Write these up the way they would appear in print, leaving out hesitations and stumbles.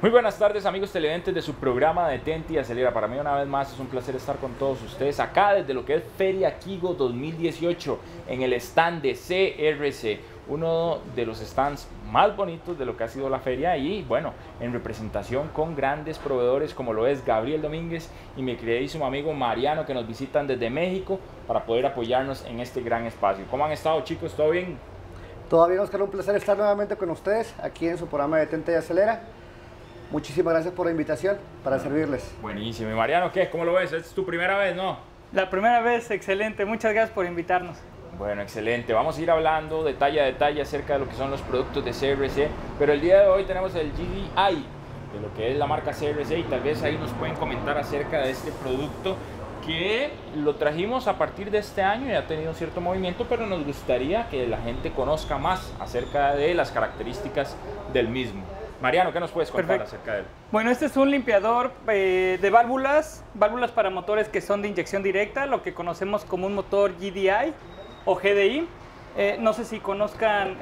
Muy buenas tardes, amigos televidentes de su programa Detente y Acelera. Para mí una vez más es un placer estar con todos ustedes acá desde lo que es Feria Kigo 2018 en el stand de CRC, uno de los stands más bonitos de lo que ha sido la feria, y bueno, en representación con grandes proveedores como lo es Gabriel Domínguez y mi queridísimo amigo Mariano, que nos visitan desde México para poder apoyarnos en este gran espacio. ¿Cómo han estado, chicos? ¿Todo bien? Todo bien, Oscar, un placer estar nuevamente con ustedes aquí en su programa Detente y Acelera. Muchísimas gracias por la invitación para servirles. Buenísimo. ¿Y Mariano qué? ¿Cómo lo ves? ¿Es tu primera vez, no? La primera vez, excelente. Muchas gracias por invitarnos. Bueno, excelente. Vamos a ir hablando detalle a detalle acerca de lo que son los productos de CRC, pero el día de hoy tenemos el GDI, de lo que es la marca CRC, y tal vez ahí nos pueden comentar acerca de este producto que lo trajimos a partir de este año y ha tenido cierto movimiento, pero nos gustaría que la gente conozca más acerca de las características del mismo. Mariano, ¿qué nos puedes contar acerca de él? Bueno, este es un limpiador de válvulas para motores que son de inyección directa, lo que conocemos como un motor GDI o GDI. No sé si conozcan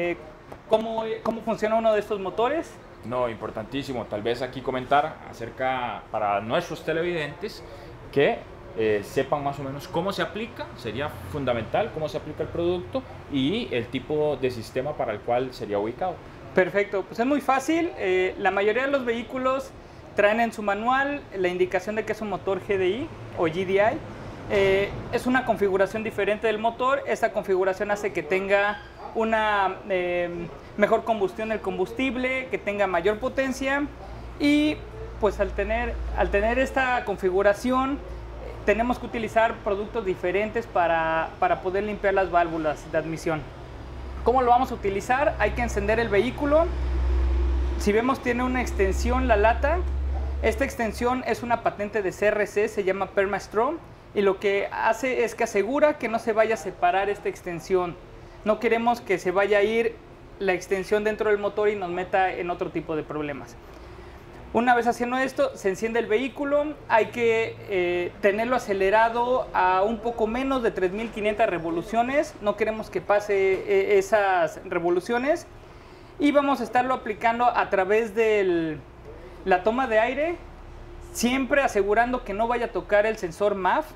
cómo funciona uno de estos motores. No, importantísimo. Tal vez aquí comentar acerca para nuestros televidentes que sepan más o menos cómo se aplica, sería fundamental cómo se aplica el producto y el tipo de sistema para el cual sería ubicado. Perfecto, pues es muy fácil. La mayoría de los vehículos traen en su manual la indicación de que es un motor GDI o GDI. Es una configuración diferente del motor. Esta configuración hace que tenga una mejor combustión del combustible, que tenga mayor potencia, y pues al tener esta configuración tenemos que utilizar productos diferentes para poder limpiar las válvulas de admisión. ¿Cómo lo vamos a utilizar? Hay que encender el vehículo. Si vemos, tiene una extensión la lata. Esta extensión es una patente de CRC, se llama Permastrom, y lo que hace es que asegura que no se vaya a separar esta extensión. No queremos que se vaya a ir la extensión dentro del motor y nos meta en otro tipo de problemas. Una vez haciendo esto, se enciende el vehículo. Hay que tenerlo acelerado a un poco menos de 3.500 revoluciones. No queremos que pase esas revoluciones. Y vamos a estarlo aplicando a través de la toma de aire, siempre asegurando que no vaya a tocar el sensor MAF.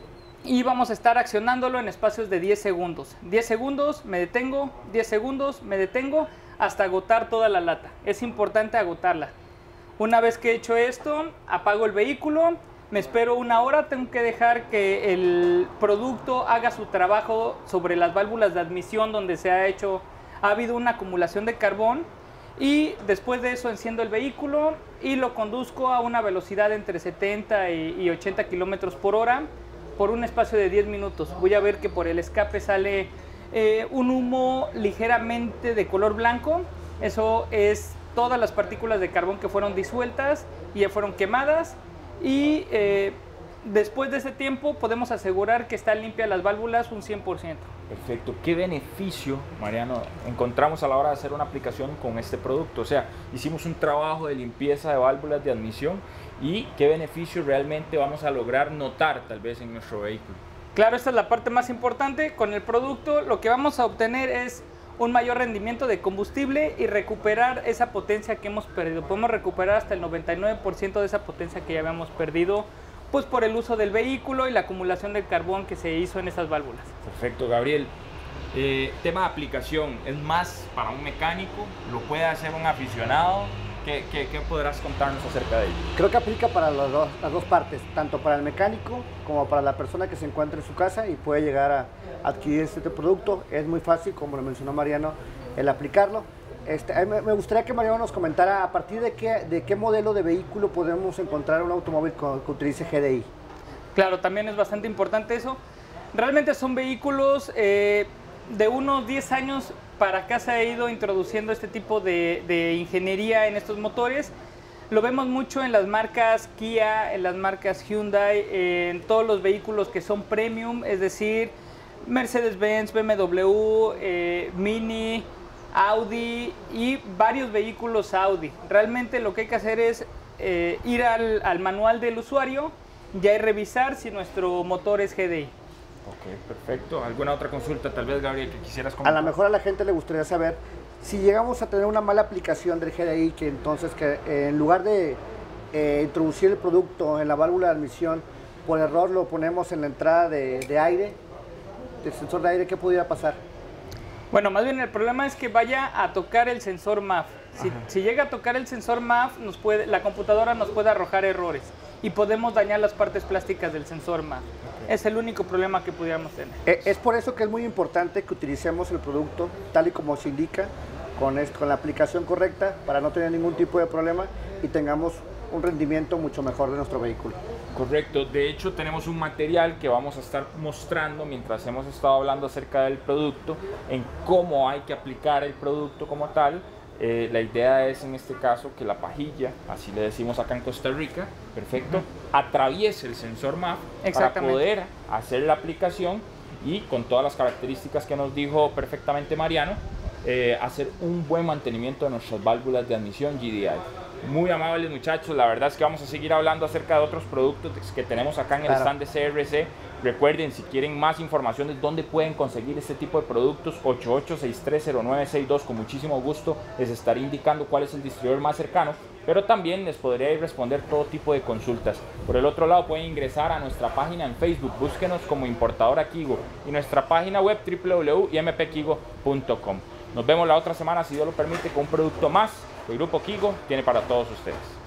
Y vamos a estar accionándolo en espacios de 10 segundos. 10 segundos, me detengo, 10 segundos, me detengo, hasta agotar toda la lata. Es importante agotarla. Una vez que he hecho esto, apago el vehículo, me espero una hora, tengo que dejar que el producto haga su trabajo sobre las válvulas de admisión donde ha habido una acumulación de carbón, y después de eso enciendo el vehículo y lo conduzco a una velocidad entre 70 y 80 kilómetros por hora por un espacio de 10 minutos. Voy a ver que por el escape sale un humo ligeramente de color blanco. Eso es todas las partículas de carbón que fueron disueltas y ya fueron quemadas, y después de ese tiempo podemos asegurar que están limpias las válvulas un 100%. Perfecto. ¿Qué beneficio, Mariano, encontramos a la hora de hacer una aplicación con este producto? O sea, hicimos un trabajo de limpieza de válvulas de admisión, y qué beneficio realmente vamos a lograr notar tal vez en nuestro vehículo. Claro, esta es la parte más importante. Con el producto lo que vamos a obtener es un mayor rendimiento de combustible y recuperar esa potencia que hemos perdido. Podemos recuperar hasta el 99% de esa potencia que ya habíamos perdido, pues por el uso del vehículo y la acumulación de carbón que se hizo en esas válvulas. Perfecto, Gabriel. Tema de aplicación, ¿es más para un mecánico? ¿Lo puede hacer un aficionado? ¿Qué podrás contarnos acerca de ello? Creo que aplica para las dos partes, tanto para el mecánico como para la persona que se encuentra en su casa y puede llegar a adquirir este producto. Es muy fácil, como lo mencionó Mariano, el aplicarlo. Me gustaría que Mariano nos comentara a partir de qué modelo de vehículo podemos encontrar un automóvil que utilice GDI. Claro, también es bastante importante eso. Realmente son vehículos de unos 10 años para acá se ha ido introduciendo este tipo de ingeniería en estos motores. Lo vemos mucho en las marcas Kia, en las marcas Hyundai, en todos los vehículos que son premium, es decir, Mercedes-Benz, BMW, Mini, Audi y varios vehículos Audi. Realmente lo que hay que hacer es ir al manual del usuario y revisar si nuestro motor es GDI. Ok, perfecto. ¿Alguna otra consulta tal vez, Gabriel, que quisieras comentar? A lo mejor a la gente le gustaría saber Si llegamos a tener una mala aplicación del GDI, que entonces en lugar de introducir el producto en la válvula de admisión, por error lo ponemos en la entrada de aire, del sensor de aire, ¿qué pudiera pasar? Bueno, más bien el problema es que vaya a tocar el sensor MAF. Si llega a tocar el sensor MAF, la computadora nos puede arrojar errores y podemos dañar las partes plásticas del sensor MAF. Es el único problema que pudiéramos tener. Es por eso que es muy importante que utilicemos el producto tal y como se indica, con la aplicación correcta, para no tener ningún tipo de problema y tengamos un rendimiento mucho mejor de nuestro vehículo. Correcto, de hecho tenemos un material que vamos a estar mostrando mientras hemos estado hablando acerca del producto, en cómo hay que aplicar el producto como tal. La idea es en este caso que la pajilla, así le decimos acá en Costa Rica, perfecto, atraviese el sensor MAF para poder hacer la aplicación y con todas las características que nos dijo perfectamente Mariano, hacer un buen mantenimiento de nuestras válvulas de admisión GDI. Muy amables muchachos, la verdad es que vamos a seguir hablando acerca de otros productos que tenemos acá en el stand de CRC. Recuerden, si quieren más información de dónde pueden conseguir este tipo de productos, 88630962, con muchísimo gusto les estaré indicando cuál es el distribuidor más cercano, pero también les podré responder todo tipo de consultas. Por el otro lado, pueden ingresar a nuestra página en Facebook, búsquenos como Importadora Kigo, y nuestra página web www.impkigo.com. Nos vemos la otra semana, si Dios lo permite, con un producto más que el Grupo Kigo tiene para todos ustedes.